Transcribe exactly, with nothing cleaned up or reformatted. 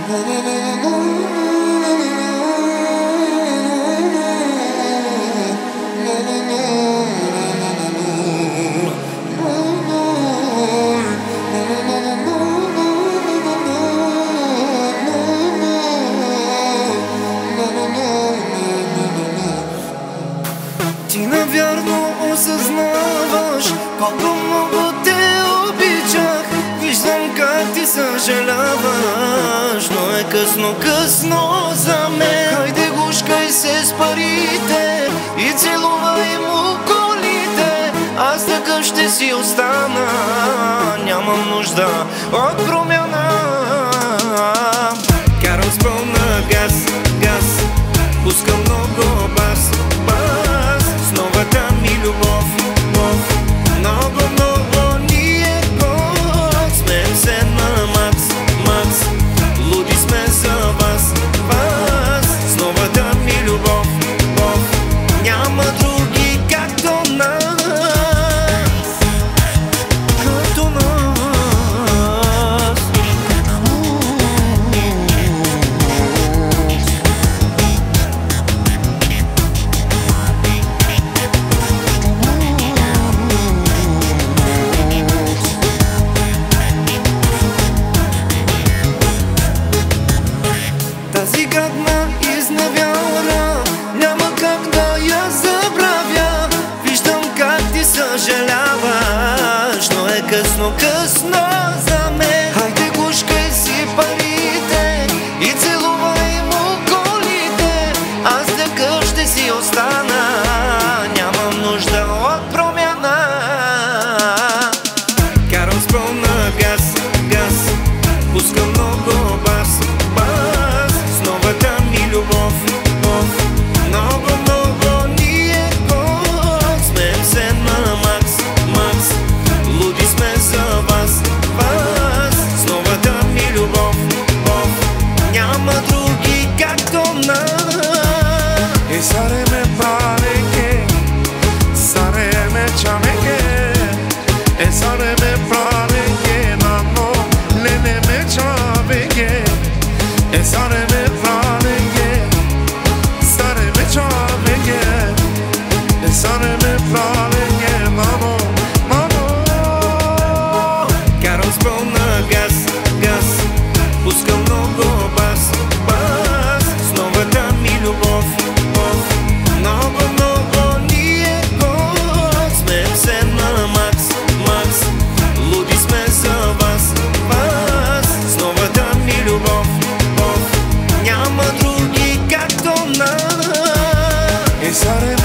Ти навярно осъзнаваш колко много те обичах. Виждам как ти съжаляваш, но е късно, късно за мен. Хайде гушкай се с парите и целувай му колите. Аз такъв ще си остана, нямам нужда от промяна. Карам с пълна газ, газ, пускам много бас, бас. С новата ми любов, любов, много, много ни е год. Смеем се на макс, макс, луди сме за вас, вас. С новата ми любов, любов, няма други както нас, като нас. Тази гадна изневяра няма как да я забравя. Виждам как ти съжаляваш, но е късно, късно за мен. Хайде гушкай си парите и целувай му колите. Аз такъв ще си остана, нямам нужда от промяна. Карам с пълна газ, газ, пускам много бас, бас. С новата ми любов, любов, много, много ни е год. Смеем се на макс, макс, луди сме за вас, вас. С новата ми любов, любов, няма други както нас. E sareme praleke, sareme chameke, e sareme praleke, nano lene me chaveke, e sareme praleke, sareme chaveke, e sareme praleke, nano, nano. Карам с пълна газ, газ, пускам много бас, бас. С новата ми любов, любов, много, много ни е год. Смеем се на макс, макс, луди сме за вас, вас. С новата ми любов, любов, няма други както нас. E sareme